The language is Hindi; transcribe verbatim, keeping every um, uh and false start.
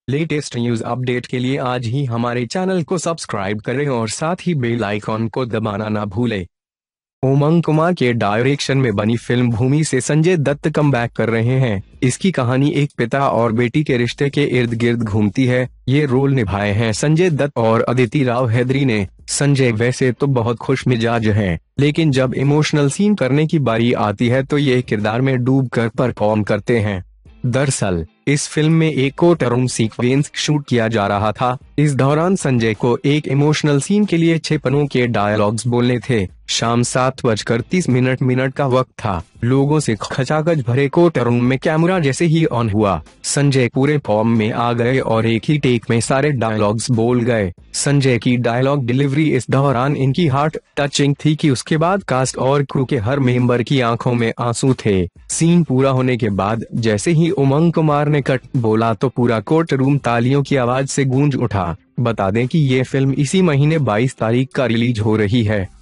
लेटेस्ट न्यूज अपडेट के लिए आज ही हमारे चैनल को सब्सक्राइब करें और साथ ही बेल आइकॉन को दबाना ना भूलें। उमंग कुमार के डायरेक्शन में बनी फिल्म भूमि से संजय दत्त कमबैक कर रहे हैं। इसकी कहानी एक पिता और बेटी के रिश्ते के इर्द गिर्द घूमती है। ये रोल निभाए हैं संजय दत्त और अदिति राव हैदरी ने। संजय वैसे तो बहुत खुश मिजाज हैं, लेकिन जब इमोशनल सीन करने की बारी आती है तो ये किरदार में डूब कर परफॉर्म करते हैं। दरअसल इस फिल्म में एक कोर्टरूम सीक्वेंस शूट किया जा रहा था। इस दौरान संजय को एक इमोशनल सीन के लिए छह पन्नों के डायलॉग्स बोलने थे। शाम सात बजकर तीस मिनट मिनट का वक्त था। लोगों से खचाखच भरे कोर्टरूम में कैमरा जैसे ही ऑन हुआ, संजय पूरे फॉर्म में आ गए और एक ही टेक में सारे डायलॉग्स बोल गए। संजय की डायलॉग डिलीवरी इस दौरान इनकी हार्ट टचिंग थी कि उसके बाद कास्ट और क्रू के हर मेंबर की आंखों में आंसू थे। सीन पूरा होने के बाद जैसे ही उमंग कुमार ने कट बोला तो पूरा कोर्टरूम तालियों की आवाज से गूंज उठा। बता दें कि ये फिल्म इसी महीने बाईस तारीख का रिलीज हो रही है।